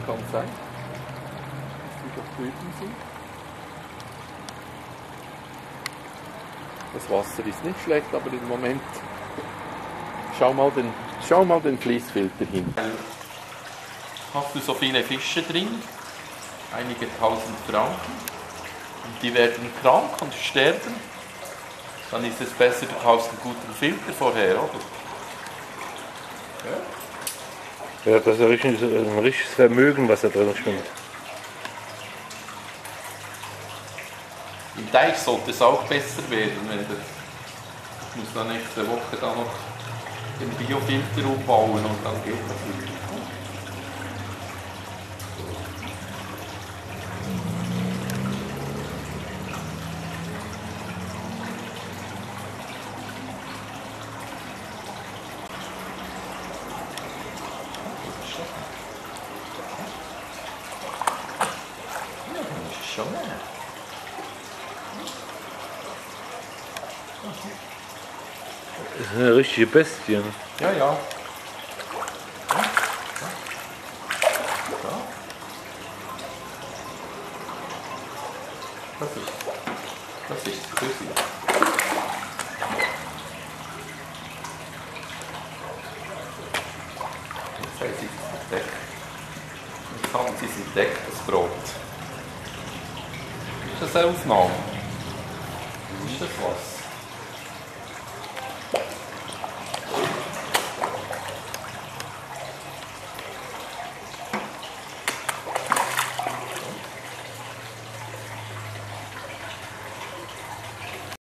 kann sein, dass die doch drüben sind. Das Wasser ist nicht schlecht, aber im Moment schau mal den Fließfilter hin. Hast du so viele Fische drin, einige tausend Franken, und die werden krank und sterben, dann ist es besser, du kaufst einen guten Filter vorher, oder? Ja? Ja, das ist ein richtiges Vermögen, was da drin schwimmt. Im Teich sollte es auch besser werden, wenn das, ich muss dann nächste Woche da noch den Biofilter umbauen und dann geht das wirklich gut. Ja, dann ist es schon mehr. Das ist eine richtige Bestie. Ne? Ja, ja. Das ist Küssi. Jetzt haben sie es entdeckt. Jetzt haben sie es entdeckt, das Brot. Ist das eine Aufnahme? Ist das was?